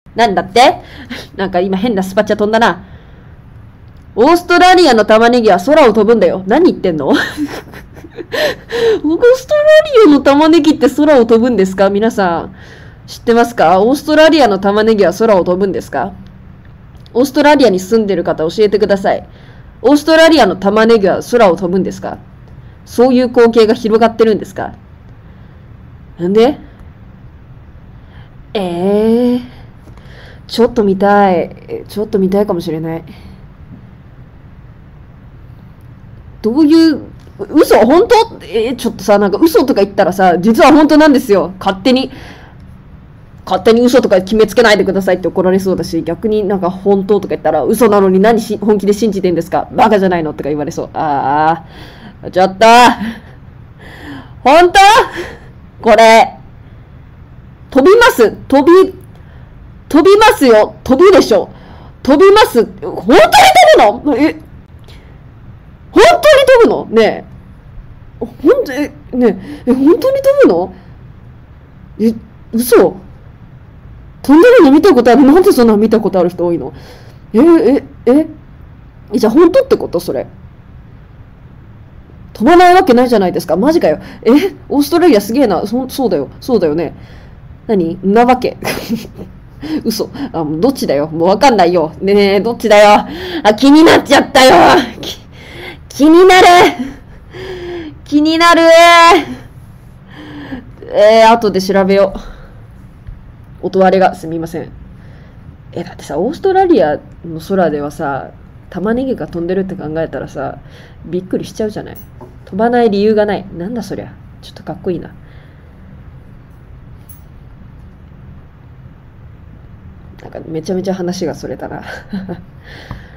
なんだってなんか今変なスパチャ飛んだな。オーストラリアの玉ねぎは空を飛ぶんだよ。何言ってんのオーストラリアの玉ねぎって空を飛ぶんですか？皆さん、知ってますか？オーストラリアの玉ねぎは空を飛ぶんですか？オーストラリアに住んでる方教えてください。オーストラリアの玉ねぎは空を飛ぶんですか？そういう光景が広がってるんですか？なんでちょっと見たい。ちょっと見たいかもしれない。どういう、嘘本当ちょっとさ、なんか嘘とか言ったらさ、実は本当なんですよ。勝手に嘘とか決めつけないでくださいって怒られそうだし、逆になんか本当とか言ったら、嘘なのに本気で信じてんですか？バカじゃないのとか言われそう。ああ、ちょっと本当これ、飛びます飛びますよ飛ぶでしょ飛びます本当に飛ぶの本当に飛ぶのねえ。本当に飛ぶの嘘飛んでるの見たことある。なんでそんな見たことある人多いの？じゃあ本当ってことそれ。飛ばないわけないじゃないですか。マジかよ。オーストラリアすげえな。そうだよ。そうだよね。何なわけ。嘘。どっちだよ。もうわかんないよ。ねえ、どっちだよ。気になっちゃったよ。気になる。気になる。後で調べよう。音割れがすみません。だってさ、オーストラリアの空ではさ、玉ねぎが飛んでるって考えたらさ、びっくりしちゃうじゃない。飛ばない理由がない。なんだそりゃ。ちょっとかっこいいな。なんかめちゃめちゃ話がそれたな。